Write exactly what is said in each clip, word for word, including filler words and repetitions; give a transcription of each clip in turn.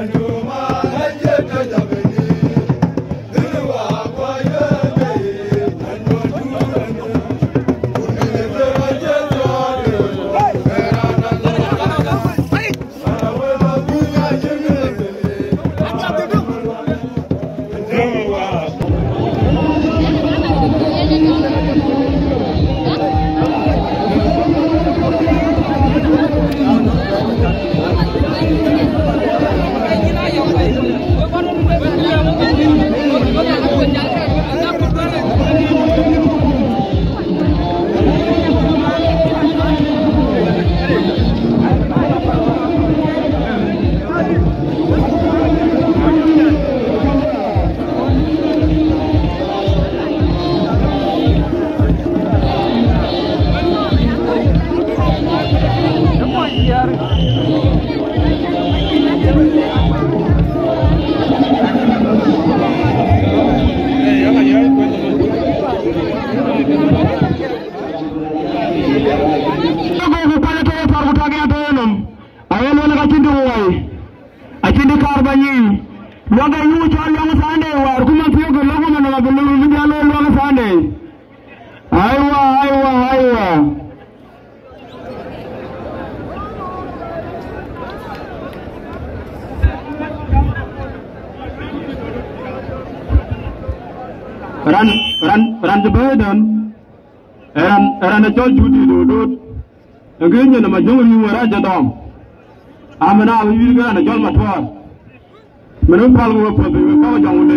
Ran ran ran the burden. Ran ran the church duty do do. Again, the majority were at the dom. I'm an hour you got a John Matwa. Madame Palmer for the Common.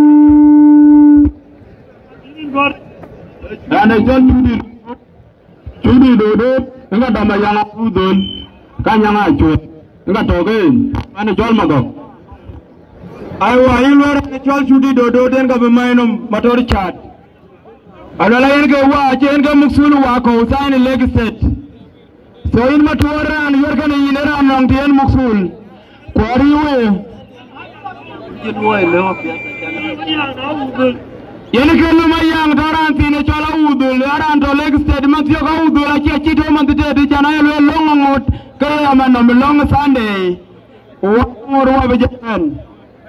And the church duty Judy do do. You got a young food. Kanyanga church. You got to again. And the John Mago. I was in the church duty do do then go mine motor chat. I don't go watch and go Muxulu Wako, sign a leg set. So in Matura and you're going to in around on the end Muxul. Quarry way. Yellow my young Tarant in a Chala Udul, around the leg set, Matioga Udul, I check it home on the day, the Janelle long out, Kayaman on the long Sunday. What more over Japan?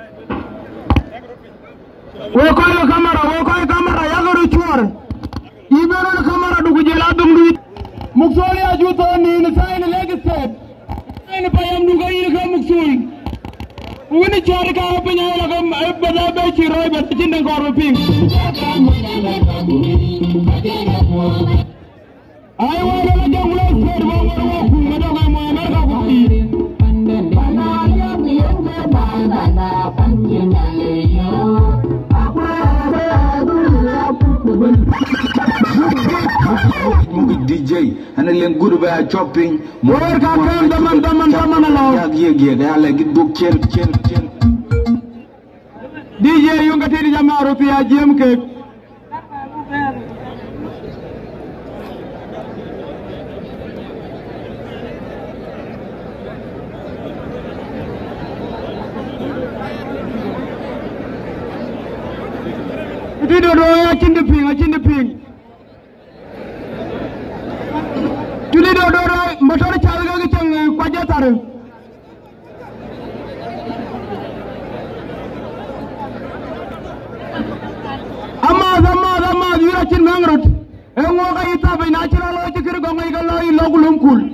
Walk on the camera, walk on the camera, Yago Chur. Even on the camera, do Kujala do it. Muxolia Juton in the sign leg set. And if I am Nuga Muxul. When the Charaka open, I bet I bet you, Roy, but it's in the Goro Pink. I want a young lady said, well, we're walking, I don't have my America. D J and a little good about chopping. More can the man, the man, the man along. Yeah, yeah, I like it. Book, kill, kill, kill. D J, you got it, Yamaro, the G M cake. You don't know, I can the ping, I can the ping. Today, Dora, motor child, Quajataru. Amaz, Amaz, Amaz, you are in Mangrot. And walk a hit of a natural logical Gomagalo, Logulum cool.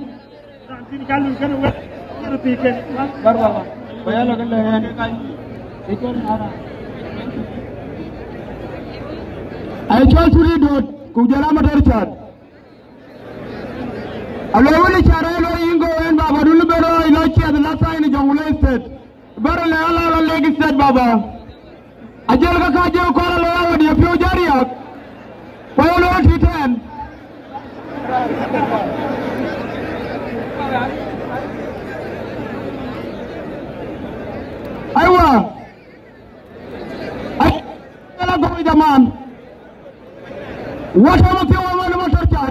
I told you to do Kujala motor child. Alone the Charelo Ingo and Baba Dulubero in Ocha, the last time in Jongle State. Barala Leg State Baba. Ajelka Kajo Kola, the Pujariak. Paolo Titan. Iowa. I tell go with the man. What am I want to motor chat?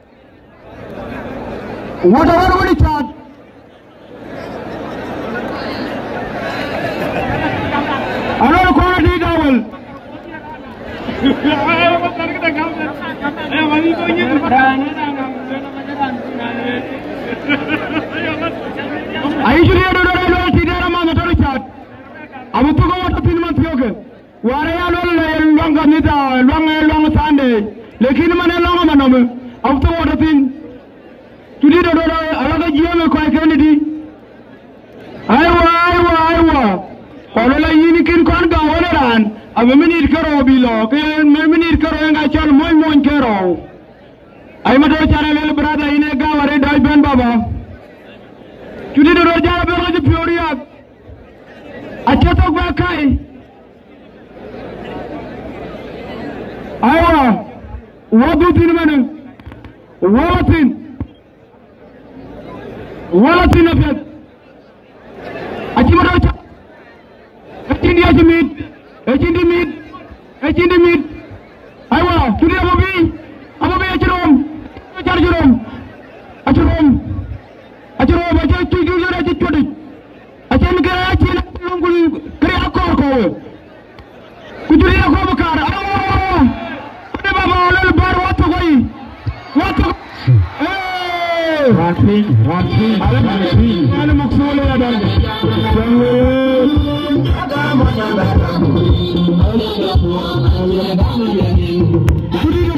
What are we chat? I don't know what it is. I usually do not know what it is. long long Sunday lekin mane long manome after what thing tudi do do alaga jiame ko kennedy aywa aywa aywa hola yini kin kon ga woneran abe minir karo bilo ke minir karo nga chal moy moy karo ay ma do channel brother ine ga ware dai ben baba tudi do do jara be ko pioriya achato ba kai aywa wadu tin mane walatin walatin afet achima do achindi achimit achindi mit achindi mit aywa tudi ababi ababi achirom achirom achirom achirom achi chuju jara achi chodi achen kara achen lungul kare akor ko kujuri ko bakar ade baba lol bar wato koy wato eh rafi rafi rafi ana maksule ya dal kudi